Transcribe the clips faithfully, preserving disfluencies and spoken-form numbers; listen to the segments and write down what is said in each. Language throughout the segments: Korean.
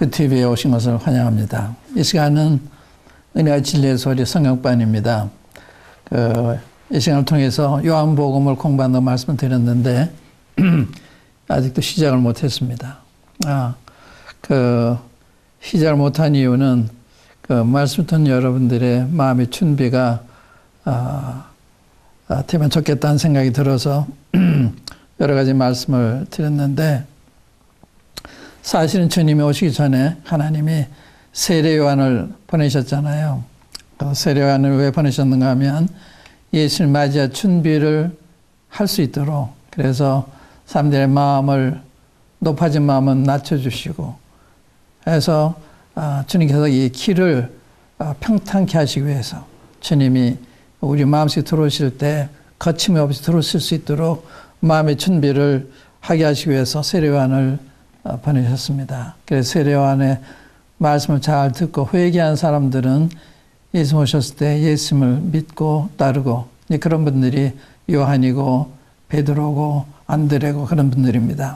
그 티비에 오신 것을 환영합니다. 이 시간은 은혜와 진리의 소리 성경반입니다. 그, 이 시간을 통해서 요한복음을 공부한다고 말씀을 드렸는데 아직도 시작을 못했습니다. 아, 그 시작을 못한 이유는 그 말씀 듣는 여러분들의 마음의 준비가 아, 아, 되면 좋겠다는 생각이 들어서 여러 가지 말씀을 드렸는데, 사실은 주님이 오시기 전에 하나님이 세례 요한을 보내셨잖아요. 세례 요한을 왜 보내셨는가 하면 예수를 맞이할 준비를 할 수 있도록, 그래서 사람들의 마음을, 높아진 마음은 낮춰주시고 해서 주님께서 이 길을 평탄케 하시기 위해서 주님이 우리 마음속에 들어오실 때 거침이 없이 들어오실 수 있도록 마음의 준비를 하게 하시기 위해서 세례 요한을 보내셨습니다. 그래서 세례 요한의 말씀을 잘 듣고 회개한 사람들은 예수 오셨을 때 예수님을 믿고 따르고, 그런 분들이 요한이고 베드로고 안드레고 그런 분들입니다.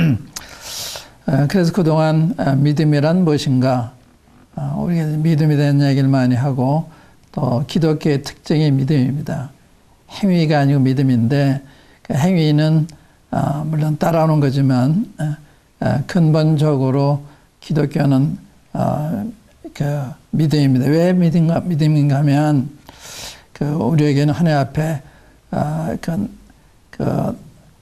그래서 그동안 믿음이란 무엇인가, 우리가 믿음에 대한 얘기를 많이 하고, 또 기독교의 특징이 믿음입니다. 행위가 아니고 믿음인데, 그 행위는 물론 따라오는 거지만 근본적으로 기독교는 그 믿음입니다. 왜 믿음인가, 믿음인가 하면 그 우리에게는 하나님 앞에 그, 그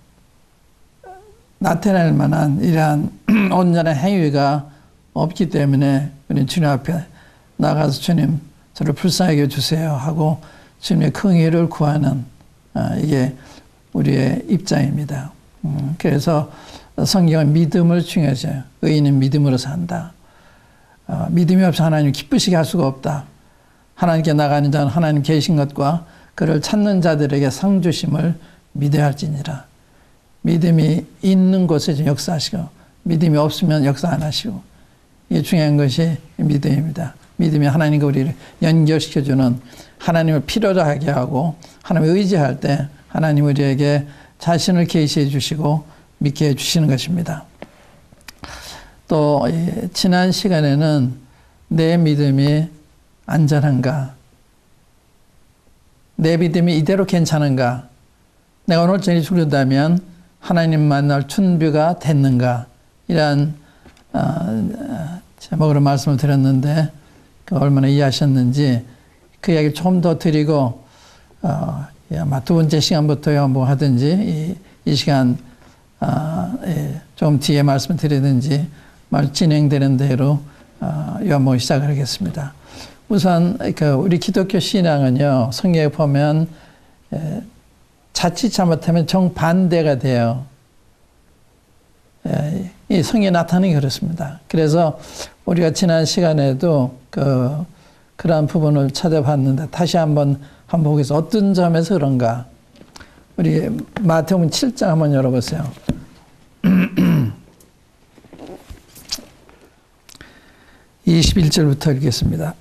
나타낼 만한 이러한 온전한 행위가 없기 때문에 우리는 주님 앞에 나가서 주님 저를 불쌍하게 해주세요 하고 주님의 긍휼을 구하는, 이게 우리의 입장입니다. 그래서 성경은 믿음을 중요하죠. 의인은 믿음으로 산다. 믿음이 없이 하나님 기쁘시게 할 수가 없다. 하나님께 나가는 자는 하나님 계신 것과 그를 찾는 자들에게 상 주심을 믿어야 할지니라. 믿음이 있는 곳에 역사하시고 믿음이 없으면 역사 안 하시고, 이게 중요한 것이 믿음입니다. 믿음이 하나님과 우리를 연결시켜주는, 하나님을 필요로 하게 하고 하나님을 의지할 때 하나님 우리에게 자신을 계시해 주시고 믿게 해 주시는 것입니다. 또 지난 시간에는 내 믿음이 안전한가, 내 믿음이 이대로 괜찮은가, 내가 오늘 저녁에 죽는다면 하나님 만날 준비가 됐는가, 이러한 제목으로 말씀을 드렸는데 얼마나 이해하셨는지 그 이야기를 좀 더 드리고, 어, 아마 두 번째 시간부터요 뭐 하든지 이, 이 시간 아, 예, 좀 뒤에 말씀을 드리든지 말 진행되는 대로 어, 요한복음 시작을 하겠습니다. 우선 그 우리 기독교 신앙은요, 성경에 보면 예, 자칫 잘못하면 정반대가 돼요. 예, 이 성경에 나타나는 게 그렇습니다. 그래서 우리가 지난 시간에도 그 그러한 부분을 찾아봤는데 다시 한번 한번 보겠습니다. 어떤 점에서 그런가? 우리 마태복음 칠 장 한번 열어보세요. 이십일 절부터 읽겠습니다.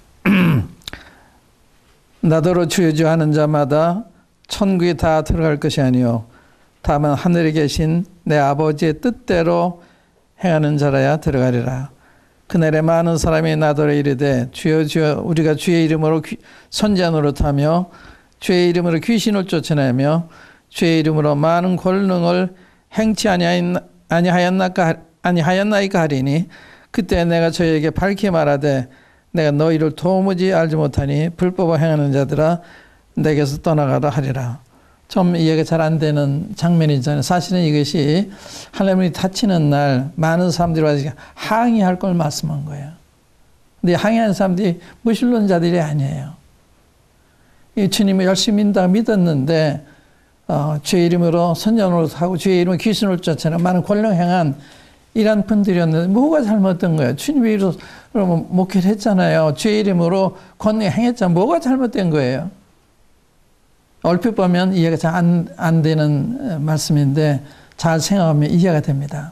나더러 주여 주여 하는 자마다 천국에 다 들어갈 것이 아니요 다만 하늘에 계신 내 아버지의 뜻대로 행하는 자라야 들어가리라. 그날에 많은 사람이 나더러 이르되 주여 주여 우리가 주의 이름으로 선지자 노릇하며 주의 이름으로 귀신을 쫓아내며 주의 이름으로 많은 권능을 행치 아니하였나이까 아니하였나이까 하리니, 그때 내가 저희에게 밝히 말하되 내가 너희를 도무지 알지 못하니 불법을 행하는 자들아 내게서 떠나가라 하리라. 좀 이해가 잘 안 되는 장면이잖아요. 사실은 이것이 하나님이 다치는 날 많은 사람들이 와서 항의할 걸 말씀한 거예요. 근데 항의하는 사람들이 무신론자들이 아니에요. 이 주님을 열심히 믿다 믿었는데 어, 주의 이름으로 선전으로 하고 주의 이름으로 귀신을 쫓아내는 많은 권능 행한 이런 분들이었는데 뭐가 잘못된 거예요? 주님의 이름으로 목회를 했잖아요. 주의 이름으로 권능 행했잖아요. 뭐가 잘못된 거예요? 얼핏 보면 이해가 잘 안, 안 되는 말씀인데 잘 생각하면 이해가 됩니다.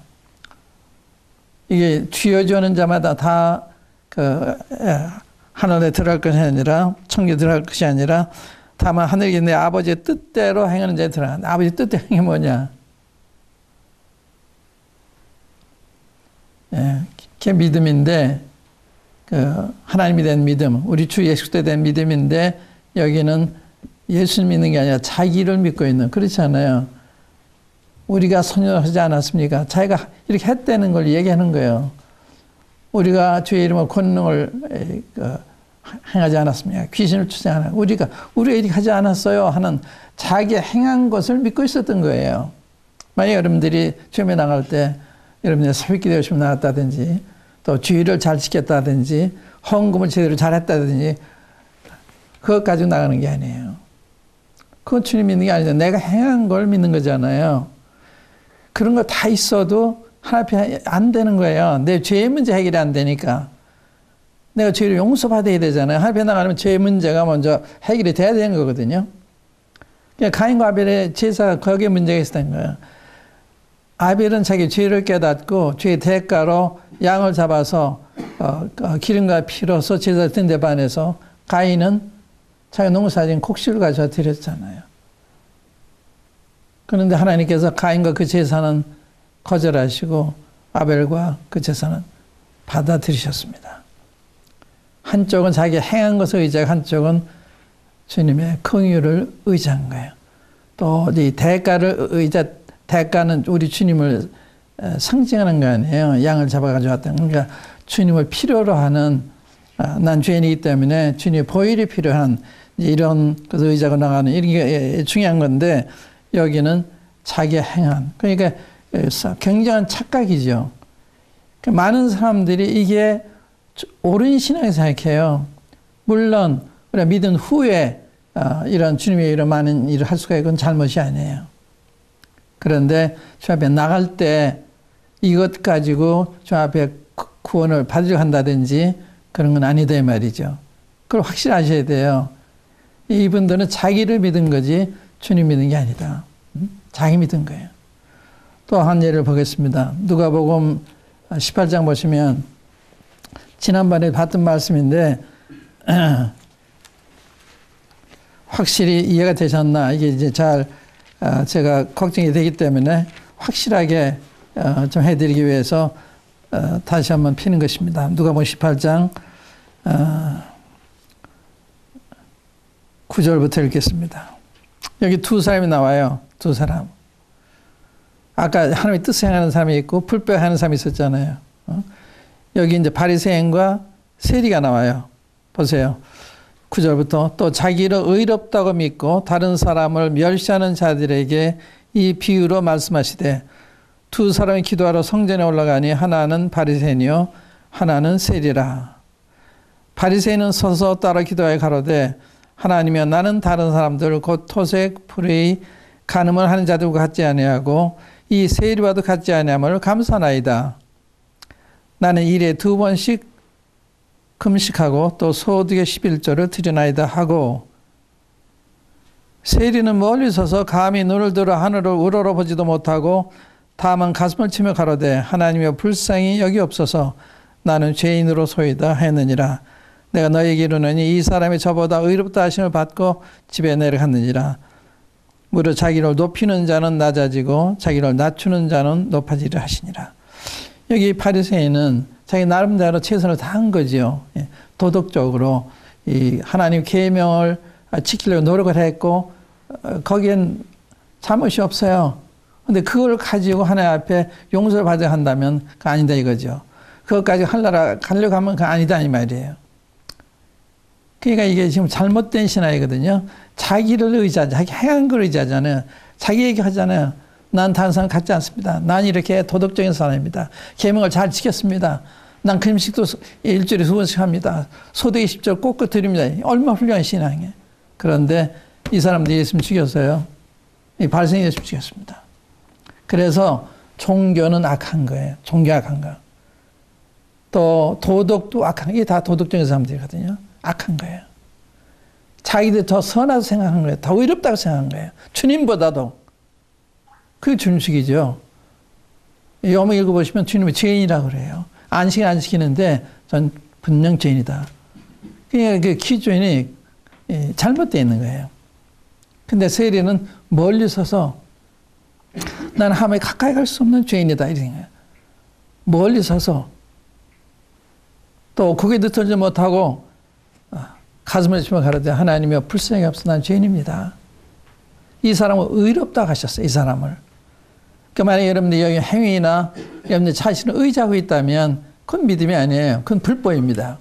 이게 주여 주는 자마다 다 그 하늘에 들어갈 것이 아니라 천국에 들어갈 것이 아니라 다만 하늘에 있는 내 아버지의 뜻대로 행하는 자에 들어간다. 아버지 뜻대로 행이 뭐냐? 예, 그게 믿음인데, 그 하나님이 된 믿음, 우리 주 예수 때 된 믿음인데 여기는 예수를 믿는 게 아니라 자기를 믿고 있는, 그렇지 않아요. 우리가 선언하지 않았습니까? 자기가 이렇게 했다는 걸 얘기하는 거예요. 우리가 주의 이름으로 권능을 행하지 않았습니까? 귀신을 추지 않았 우리가 우리가 이렇게 하지 않았어요 하는 자기 행한 것을 믿고 있었던 거예요. 만약 여러분들이 처음에 나갈 때 여러분들이 새벽기도 열심히 나갔다든지 또 주의를 잘 지켰다든지 헌금을 제대로 잘했다든지 그것 가지고 나가는 게 아니에요. 그건 주님 믿는 게 아니죠. 내가 행한 걸 믿는 거잖아요. 그런 거 다 있어도 하나님 앞에 안 되는 거예요. 내 죄의 문제 해결이 안 되니까. 내가 죄를 용서받아야 되잖아요. 하나님 앞에 나가면 죄의 문제가 먼저 해결이 돼야 되는 거거든요. 그러니까 가인과 아벨의 제사가 거기에 문제가 있었던 거예요. 아벨은 자기 죄를 깨닫고 죄의 대가로 양을 잡아서 어, 기름과 피로서 제사 든 데 반해서 가인은 자기 농사진 곡식을 가져와 드렸잖아요. 그런데 하나님께서 가인과 그 제사는 거절하시고 아벨과 그 제사는 받아들이셨습니다. 한쪽은 자기 행한 것을 의지하고 한쪽은 주님의 긍휼을 의지한 거예요. 또 이 대가를 의자 대가는 우리 주님을 상징하는 거 아니에요. 양을 잡아가지고 왔다. 그러니까 주님을 필요로 하는, 난 죄인이기 때문에 주님의 보혈이 필요한 이런 것을 의지하고 나가는 이런 게 중요한 건데 여기는 자기 행한. 그러니까 굉장한 착각이죠. 많은 사람들이 이게 옳은 신앙을 생각해요. 물론 우리가 믿은 후에 이런 주님의 이런 많은 일을 할 수가 있건 잘못이 아니에요. 그런데 주 앞에 나갈 때 이것 가지고 주 앞에 구원을 받으려고 한다든지 그런 건 아니다 이 말이죠. 그걸 확실히 아셔야 돼요. 이분들은 자기를 믿은 거지 주님 믿은 게 아니다. 자기 믿은 거예요. 또 한 예를 보겠습니다. 누가복음 십팔 장 보시면 지난번에 봤던 말씀인데 확실히 이해가 되셨나? 이게 이제 잘 제가 걱정이 되기 때문에 확실하게 좀 해드리기 위해서 다시 한번 피는 것입니다. 누가복음 십팔 장 구 절부터 읽겠습니다. 여기 두 사람이 나와요. 두 사람. 아까 하나님의 뜻을 행하는 사람이 있고 불법하는 사람이 있었잖아요. 여기 이제 바리새인과 세리가 나와요. 보세요. 구 절부터 또 자기를 의롭다고 믿고 다른 사람을 멸시하는 자들에게 이 비유로 말씀하시되 두 사람이 기도하러 성전에 올라가니 하나는 바리새인이요 하나는 세리라. 바리새인은 서서 따라 기도하여 가로되 하나님이여 나는 다른 사람들 곧 토색, 불의, 간음을 하는 자들과 같지 아니하고 이 세리와도 같지 아니함을 감사나이다. 나는 일에 두 번씩 금식하고 또 소득의 십일조를 드리나이다 하고 세리는 멀리 서서 감히 눈을 들어 하늘을 우러러보지도 못하고 다만 가슴을 치며 가로되 하나님이여 불쌍히 여기옵소서 나는 죄인으로소이다 했느니라. 내가 너에게 이르노니 이 사람이 저보다 의롭다 하심을 받고 집에 내려갔느니라. 무릇 자기를 높이는 자는 낮아지고 자기를 낮추는 자는 높아지리라 하시니라. 여기 바리새인은 자기 나름대로 최선을 다한 거죠. 도덕적으로 이 하나님 계명을 지키려고 노력을 했고 거기엔 잘못이 없어요. 근데 그걸 가지고 하나님 앞에 용서를 받아야 한다면 그거 아니다 이거죠. 그것까지 하려고, 하려고 하면 그거 아니다 이 말이에요. 그러니까 이게 지금 잘못된 신앙이거든요. 자기를 의지하지, 자기 행한 걸 의지하잖아요. 자기 얘기하잖아요. 난 다른 사람 같지 않습니다. 난 이렇게 도덕적인 사람입니다. 계명을 잘 지켰습니다. 난 금식도 일주일에 두 번씩 합니다. 소득의 십절 꼭꼭 드립니다. 얼마나 훌륭한 신앙이에요. 그런데 이 사람들이 예수님 죽였어요. 이 바리새인이 예수님 죽였습니다. 그래서 종교는 악한 거예요. 종교 악한 거. 또 도덕도 악한 거. 이게 다 도덕적인 사람들이거든요. 악한 거예요. 자기들 더 선하다고 생각한 거예요. 더 의롭다고 생각한 거예요. 주님보다도. 그게 주님식이죠. 요번 읽어보시면 주님이 죄인이라고 그래요. 안식 안 지키는데 전 분명 죄인이다. 그러니까 그 기준이 잘못되어 있는 거예요. 근데 세리는 멀리 서서 나는 하나님에 가까이 갈 수 없는 죄인이다. 이런 거예요. 멀리 서서 또 고개 들지 못하고 가슴을 치며 가로되 하나님이여 불쌍히 없어 난 죄인입니다. 이 사람은 의롭다고 하셨어요. 이 사람을. 그러니까 만약에 여러분들 여기 행위나 여러분들 자신을 의지하고 있다면 그건 믿음이 아니에요. 그건 불법입니다.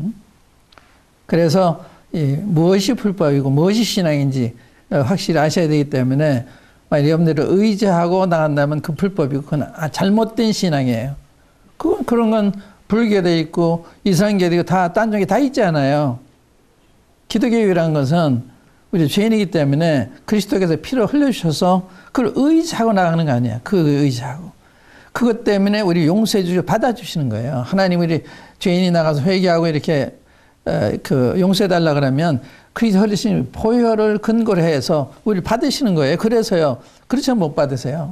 그래서 이 무엇이 불법이고 무엇이 신앙인지 확실히 아셔야 되기 때문에 만약 여러분들을 의지하고 나간다면 그 불법이고 그건 잘못된 신앙이에요. 그건 그런 건 불교도 있고 이슬람교도 있고 다 딴 종교 다 있잖아요. 기독교라는 것은 우리 죄인이기 때문에 그리스도께서 피를 흘려주셔서 그걸 의지하고 나가는 거 아니야. 그 의지하고. 그것 때문에 우리 용서해 주시고 받아주시는 거예요. 하나님 우리 죄인이 나가서 회개하고 이렇게 그 용서해 달라 그러면 그리스도 흘리신 보혈을 근거로 해서 우리 받으시는 거예요. 그래서요. 그렇지 못 받으세요.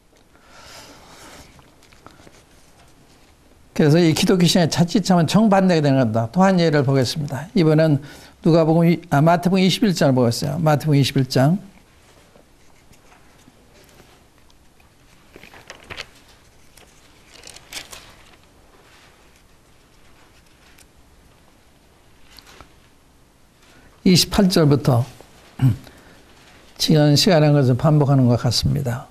그래서 이 기독교 신앙의 자칫하면 정반대가 되는 겁니다. 또 한 예를 보겠습니다. 이번엔 누가복음, 아, 마태복음 이십일 장을 보겠어요. 마태복음 이십일 장. 이십팔 절부터 지난 시간에 한 것을 반복하는 것 같습니다.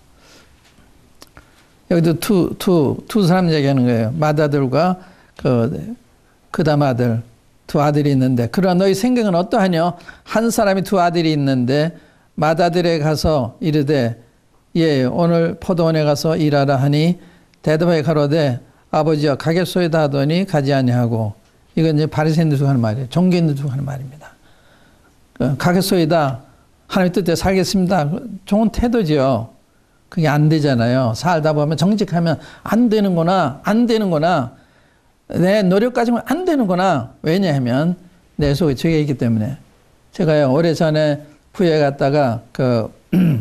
여기도 두, 두, 두 사람 얘기하는 거예요. 맏아들과 그, 그다음 아들, 두 아들이 있는데, 그러나 너희 생각은 어떠하냐? 한 사람이 두 아들이 있는데, 맏아들에 가서 이르되, 예, 오늘 포도원에 가서 일하라 하니, 대답하여 가로되, 아버지여, 가겠소이다 하더니 가지 아니하고, 이건 이제 바리새인들 중 하는 말이에요. 종교인들 중 하는 말입니다. 가겠소이다. 하나님의 뜻대로 살겠습니다. 좋은 태도지요. 그게 안 되잖아요. 살다 보면 정직하면 안 되는구나, 안 되는구나. 내 노력 가지고는 안 되는구나. 왜냐하면 내 속에 죄가 있기 때문에. 제가요, 오래전에 부에 갔다가 그,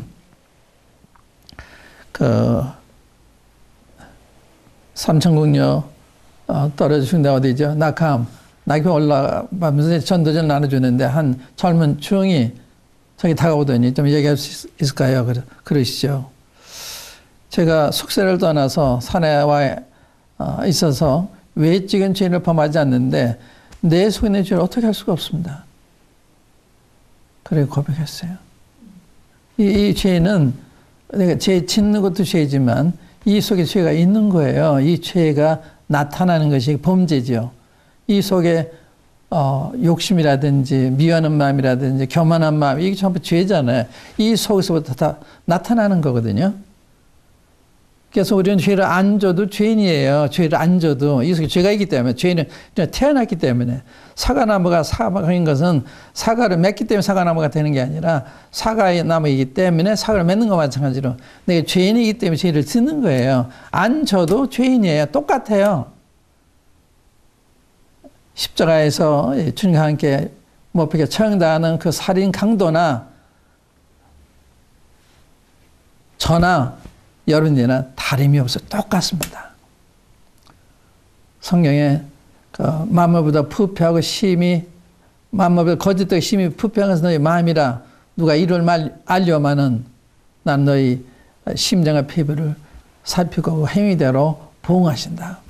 그, 삼천국녀 어, 떨어지신 데 어디죠? 낙함. 낙엽 올라가면서 전도전 나눠주는데 한 젊은 주영이 저기 다가오더니 좀 얘기할 수 있을까요? 그러, 그러시죠. 제가 숙세를 떠나서 산에 와 있어서 외적인 죄를 범하지 않는데 내 속에 있는 죄를 어떻게 할 수가 없습니다. 그래 고백했어요. 이, 이 죄는 내가 죄 짓는 것도 죄지만 이 속에 죄가 있는 거예요. 이 죄가 나타나는 것이 범죄죠. 이 속에 어, 욕심이라든지 미워하는 마음이라든지 교만한 마음 이게 전부 죄잖아요. 이 속에서부터 다 나타나는 거거든요. 그래서 우리는 죄를 안 져도 죄인이에요. 죄를 안 져도 이 속에 죄가 있기 때문에 죄인은 태어났기 때문에 사과나무가 사과인 것은 사과를 맺기 때문에 사과나무가 되는 게 아니라 사과나무이기 때문에 사과를 맺는 것과 마찬가지로 내가 죄인이기 때문에 죄를 짓는 거예요. 안 져도 죄인이에요. 똑같아요. 십자가에서 주님과 함께 못 박혀 처형당하는 그 살인 강도나 저나 여러분들이나 다름이 없어 똑같습니다. 성경에 그 만물보다 부패하고 심히 만물보다 거짓되고 심히 부패한 것은 너희 마음이라 누가 이를 말 알려마는 난 너희 심장과 피부를 살피고 행위대로 보응하신다.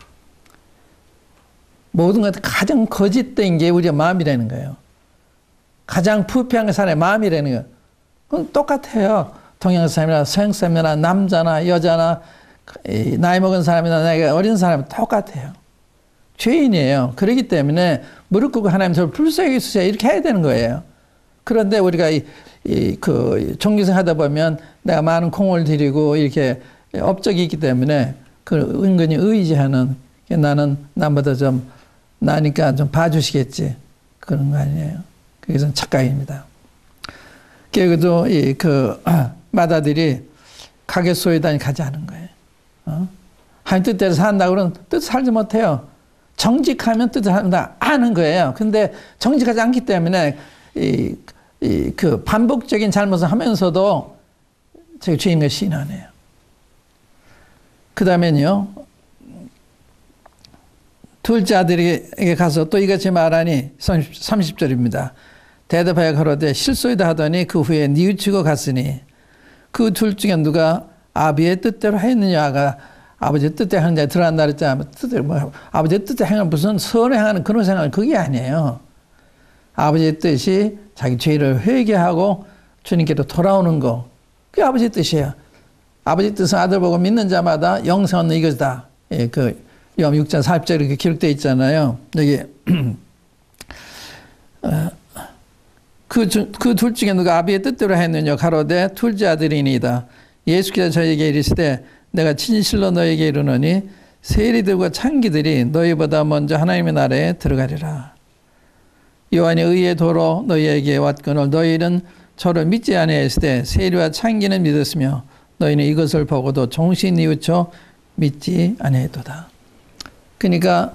모든 것 가장 거짓된 게 우리의 마음이라는 거예요. 가장 부패한 사람의 마음이라는 거예요. 그건 똑같아요. 동양 사람이나 서양 사람이나 남자나 여자나 나이 먹은 사람이나 나이가 어린 사람이 똑같아요. 죄인이에요. 그렇기 때문에 무릎 꿇고 하나님 저를 불쌍히 여기소서 이렇게 해야 되는 거예요. 그런데 우리가 이, 이, 그 종교생 하다 보면 내가 많은 공을 들이고 이렇게 업적이 있기 때문에 그걸 은근히 의지하는 나는 남보다 좀 나니까 좀 봐주시겠지. 그런 거 아니에요. 그게 좀 착각입니다. 그래도 이, 그, 맏아들이 가겠소이다니 가지 않은 거예요. 어? 하나님 뜻대로 산다고 그러면 뜻 살지 못해요. 정직하면 뜻을 한다 아는 거예요. 근데 정직하지 않기 때문에 이, 이, 그 반복적인 잘못을 하면서도 제가 죄인과 시인하네요. 그 다음에는요, 둘째 아들에게 가서 또 이같이 말하니 삼십 절입니다. 대답하여 가로되 실소이다 하더니 그 후에 뉘우치고 갔으니 그 둘 중에 누가 아비의 뜻대로 하였느냐가 아버지 뜻대 하는 자에 들어간다 그랬잖아요. 뜻대 뭐 아버지 뜻대 행하는 무슨 선을 행하는 그런 생각은 그게 아니에요. 아버지의 뜻이 자기 죄를 회개하고 주님께로 돌아오는 거. 그게 아버지의 뜻이에요. 아버지 뜻은 아들 보고 믿는 자마다 영생 얻는 이것이다. 예, 그 요한 육 장 사십 절에 이렇게 기록되어 있잖아요. 여기 어, 그 둘 중에 누가 아비의 뜻대로 했느냐 가로되 둘째 아들이니이다. 예수께서 저에게 이르시되 내가 진실로 너에게 이르노니 세리들과 창기들이 너희보다 먼저 하나님의 나라에 들어가리라. 요한이 의의 도로 너희에게 왔거늘 너희는 저를 믿지 아니하시되 세리와 창기는 믿었으며 너희는 이것을 보고도 종신 뉘우쳐 믿지 아니하도다. 그러니까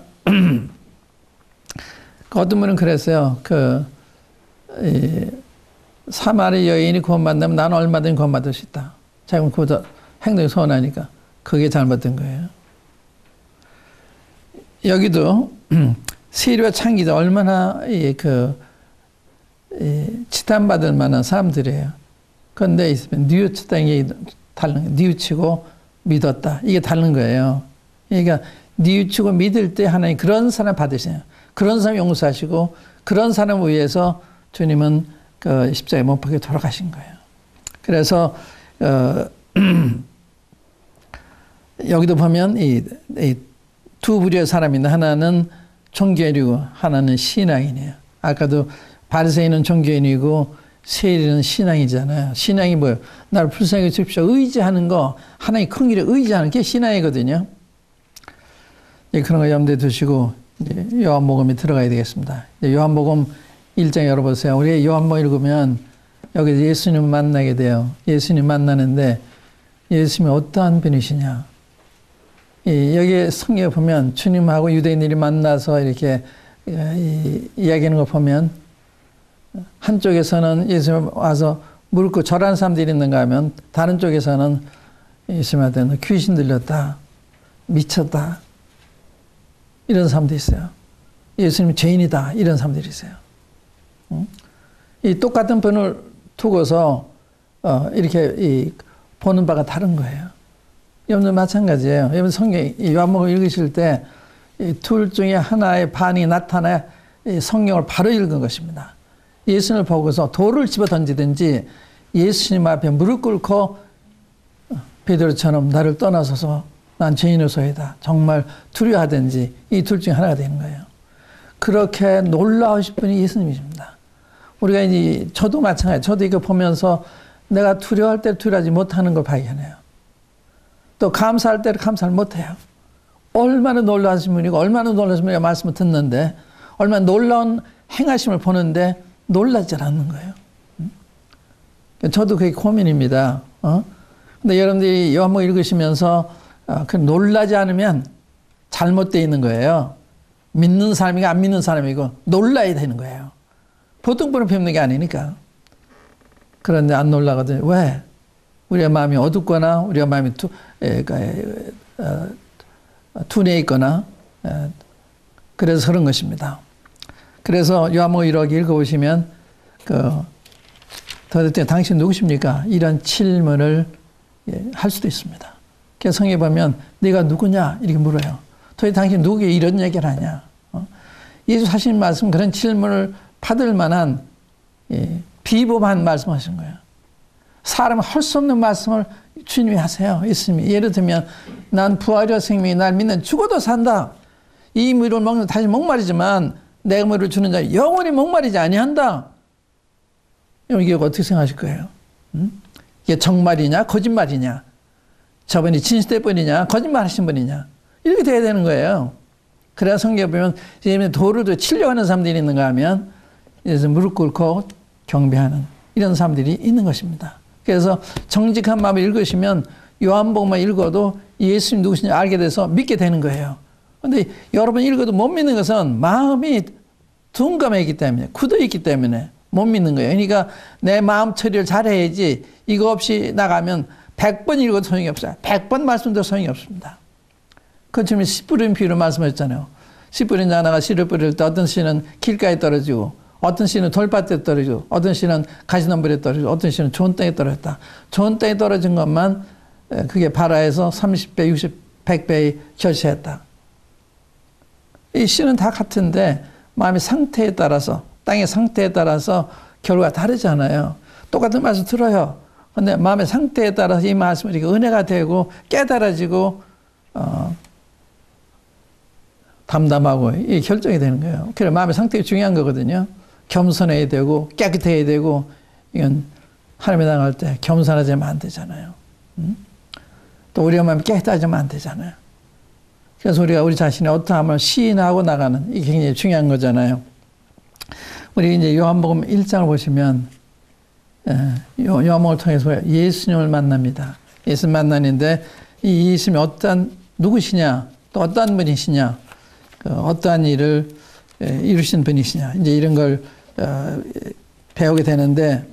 어떤 분은 그랬어요. 그 이, 사마리 여인이 구원받으면 나는 얼마든지 구원받을 수 있다. 자기는 그 행동이 서운하니까 그게 잘못된 거예요. 여기도 세리와 창기도 얼마나 이, 그 이, 치단받을 만한 사람들이에요. 그런데 있으면 뉘우쳤다는 게 다른 뉘우치고 믿었다. 이게 다른 거예요. 그러니까 뉘우치고 믿을 때 하나님 그런 사람 받으시네요. 그런 사람 용서하시고 그런 사람을 위해서 주님은 그 십자가에 못 박혀 돌아가신 거예요. 그래서 어, 여기도 보면 이, 이 두 부류의 사람인데 하나는 종교인이고 하나는 신앙인이에요. 아까도 바리새인은 종교인이고 세리는 신앙이잖아요. 신앙이 뭐예요? 나를 불쌍히 주십시오. 의지하는 거, 하나님 큰 길에 의지하는 게 신앙이거든요. 그런 거 염두에 두시고 요한복음에 들어가야 되겠습니다. 요한복음 일 장 열어보세요. 우리 요한복음 읽으면 여기서 예수님 만나게 돼요. 예수님 만나는데 예수님이 어떠한 분이시냐. 여기 성경에 보면 주님하고 유대인들이 만나서 이렇게 이야기하는 거 보면 한쪽에서는 예수님 와서 묻고 절하는 사람들이 있는가 하면 다른 쪽에서는 예수님한테 귀신 들렸다. 미쳤다. 이런 사람도 있어요. 예수님 죄인이다. 이런 사람들이 있어요. 이 똑같은 분을 두고서 어 이렇게 이 보는 바가 다른 거예요. 여러분도 마찬가지예요. 여러분 성경 요한복음 읽으실 때 둘 중에 하나의 반이 나타나야 성경을 바로 읽은 것입니다. 예수님을 보고서 돌을 집어 던지든지 예수님 앞에 무릎 꿇고 베드로처럼 나를 떠나서서 난 죄인으로서이다. 정말 두려워하든지 이 둘 중에 하나가 되는 거예요. 그렇게 놀라우신 분이 예수님이십니다. 우리가 이제 저도 마찬가지. 저도 이거 보면서 내가 두려워할 때 두려워하지 못하는 걸 발견해요. 또 감사할 때를 감사를 못해요. 얼마나 놀라우신 분이고 얼마나 놀라우신 분이고 말씀을 듣는데 얼마나 놀라운 행하심을 보는데 놀라지 않는 거예요. 저도 그게 고민입니다. 어? 근데 여러분들이 요한복음 읽으시면서 어, 그 놀라지 않으면 잘못되어 있는 거예요. 믿는 사람이고 안 믿는 사람이고 놀라야 되는 거예요. 보통 분을 뵙는 게 아니니까. 그런데 안 놀라거든요. 왜? 우리의 마음이 어둡거나 우리의 마음이 두, 에, 에, 어, 둔해 있거나 에, 그래서 그런 것입니다. 그래서 요한복음 일 억 읽어보시면 그 도대체 당신 누구십니까? 이런 질문을 예, 할 수도 있습니다. 그래서 성경에 보면 네가 누구냐? 이렇게 물어요. 도대체 당신 누구에게 이런 얘기를 하냐? 어? 예수 하신 말씀 그런 질문을 받을 만한 예, 비범한 말씀하신 거예요. 사람은 할 수 없는 말씀을 주님이 하세요. 예수님이. 예를 들면 난 부활이와 생명이 날 믿는 죽어도 산다. 이 물을 먹는 다시 목마르지만 내 물을 주는 자 영원히 목마르지 아니한다. 이게 어떻게 생각하실 거예요? 음? 이게 정말이냐 거짓말이냐? 저분이 진실된 분이냐 거짓말하신 분이냐? 이렇게 돼야 되는 거예요. 그래야 성경에 보면 돌을 치려고 하는 사람들이 있는가 하면 그래서 무릎 꿇고 경배하는 이런 사람들이 있는 것입니다. 그래서 정직한 마음을 읽으시면 요한복음만 읽어도 예수님 누구신지 알게 돼서 믿게 되는 거예요. 그런데 여러분 읽어도 못 믿는 것은 마음이 둔감해 있기 때문에 굳어 있기 때문에 못 믿는 거예요. 그러니까 내 마음 처리를 잘해야지 이거 없이 나가면 백 번 읽어도 소용이 없어요. 백 번 말씀도 소용이 없습니다. 그처럼 씨 뿌린 비유로 말씀하셨잖아요. 씨 뿌린 자나가 씨를 뿌릴 때 어떤 씨는 길가에 떨어지고 어떤 씨는 돌밭에 떨어지고 어떤 씨는 가시덤불에 떨어지고 어떤 씨는 좋은 땅에 떨어졌다. 좋은 땅에 떨어진 것만 그게 발아에서 삼십 배, 육십 백 배의 결실했다. 이 씨는 다 같은데 마음의 상태에 따라서, 땅의 상태에 따라서 결과가 다르잖아요. 똑같은 말씀 들어요. 근데 마음의 상태에 따라서 이 말씀이 이렇게 은혜가 되고 깨달아지고 어, 담담하고 이 결정이 되는 거예요. 그래서 마음의 상태가 중요한 거거든요. 겸손해야 되고 깨끗해야 되고, 이건 하나님에 나갈 때 겸손하지면 안 되잖아요. 음? 또 우리의 마음이 깨끗하지면 안 되잖아요. 그래서 우리가 우리 자신의 어떠함을 시인하고 나가는, 이게 굉장히 중요한 거잖아요. 우리 이제 요한복음 일 장을 보시면, 요한복음을 통해서 예수님을 만납니다. 예수님 만나는데, 이 예수님이 어떠한, 누구시냐, 또 어떠한 분이시냐, 그 어떠한 일을 이루신 분이시냐, 이제 이런 걸 배우게 되는데,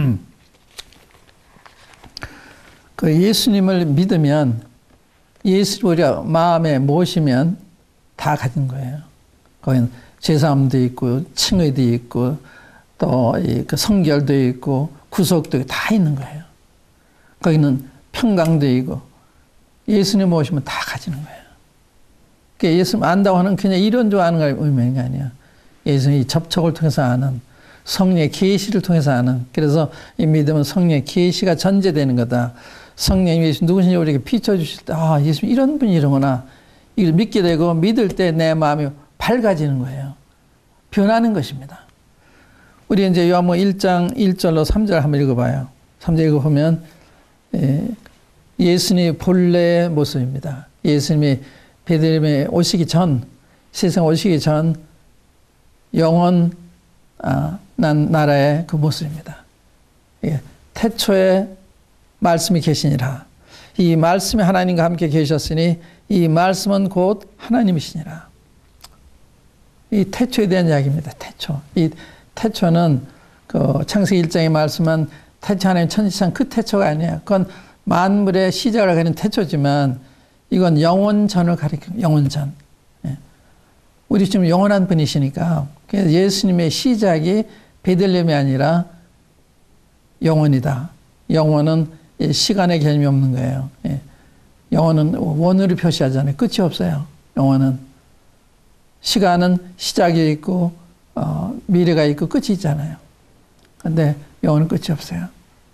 그 예수님을 믿으면, 예수를 우리가 마음에 모시면 다 가진 거예요. 거기는 제사함도 있고, 칭의도 있고, 또 그 성결도 있고, 구속도 다 있는 거예요. 거기는 평강도 있고, 예수님 모시면 다 가지는 거예요. 그러니까 예수님 안다고 하는 그냥 이론 좋아하는 걸 의미하는 게 아니야. 예수님이 접촉을 통해서 아는, 성령의 계시를 통해서 아는, 그래서 이 믿음은 성령의 계시가 전제되는 거다. 성령님이 예수 누구신지 우리에게 비춰주실 때, 아, 예수님 이런 분이로구나. 이걸 믿게 되고 믿을 때 내 마음이 밝아지는 거예요. 변하는 것입니다. 우리 이제 요한복음 일 장 일 절로 삼 절 한번 읽어봐요. 삼 절 읽어보면, 예, 예수님의 본래의 모습입니다. 예수님이 베들레헴에 오시기 전, 세상 오시기 전 영원 아, 난 나라의 그 모습입니다. 예, 태초에 말씀이 계시니라. 이 말씀이 하나님과 함께 계셨으니 이 말씀은 곧 하나님이시니라. 이 태초에 대한 이야기입니다. 태초. 이 태초는 그 창세기 일 장의 말씀은 태초 하나님 천지창 그 태초가 아니에요. 그건 만물의 시작을 가리는 태초지만 이건 영원전을 가리키는 영원전. 예. 우리 지금 영원한 분이시니까 예수님의 시작이 베들레헴이 아니라 영원이다. 영원은 시간의 개념이 없는 거예요. 예. 영원은 원으로 표시하잖아요. 끝이 없어요. 영원은. 시간은 시작이 있고 어, 미래가 있고 끝이 있잖아요. 근데 영원은 끝이 없어요.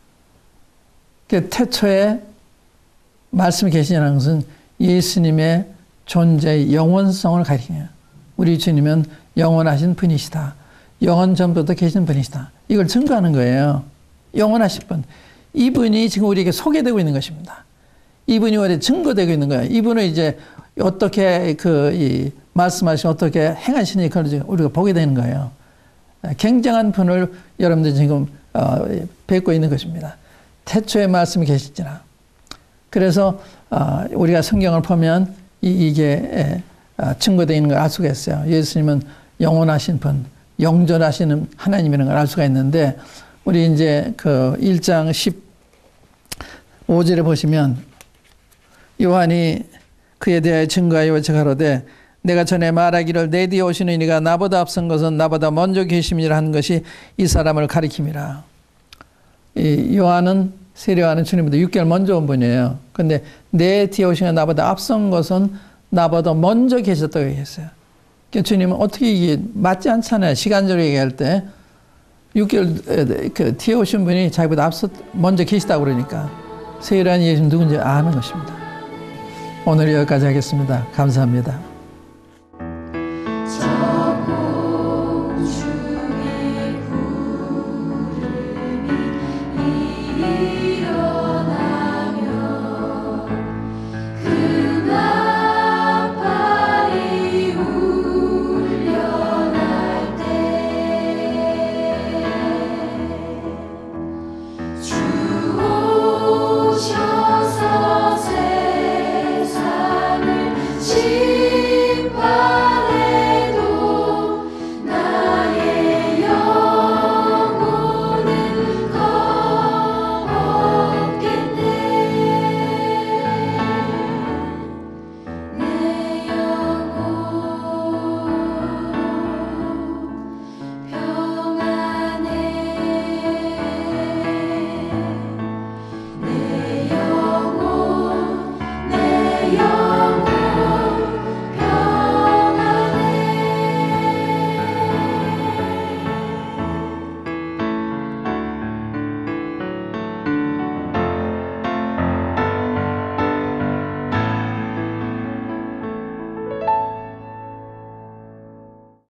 태초에 말씀이 계시냐는 것은 예수님의 존재의 영원성을 가리켜요. 우리 주님은 영원하신 분이시다. 영원 전부터 계신 분이시다. 이걸 증거하는 거예요. 영원하신 분. 이분이 지금 우리에게 소개되고 있는 것입니다. 이분이 우리에게 증거되고 있는 거예요. 이분을 이제 어떻게 그, 이, 말씀하시고 어떻게 행하시니 그걸 우리가 보게 되는 거예요. 굉장한 분을 여러분들 지금, 어, 뵙고 있는 것입니다. 태초에 말씀이 계시지라. 그래서, 어, 우리가 성경을 보면 이, 이게, 어, 증거되어 있는 걸 알 수가 있어요. 예수님은 영원하신 분, 영존하시는 하나님이라는 걸 알 수가 있는데, 우리 이제 그 일 장 십오 절에 보시면 요한이 그에 대하여 증거하여 가로되 내가 전에 말하기를 내 뒤에 오시는 이가 나보다 앞선 것은 나보다 먼저 계심이라 한 것이 이 사람을 가리킴이라. 이 요한은 세례요한은 주님보다 육 개월 먼저 온 분이에요. 근데 내 뒤에 오시는 나보다 앞선 것은 나보다 먼저 계셨다고 얘기했어요. 그러니까 주님은 어떻게 이게 맞지 않잖아요. 시간적으로 얘기할 때. 육 개월 그 뒤에 오신 분이 자기보다 앞서 먼저 계시다고 그러니까 세례요한이 예수님 누군지 아는 것입니다. 오늘 여기까지 하겠습니다. 감사합니다.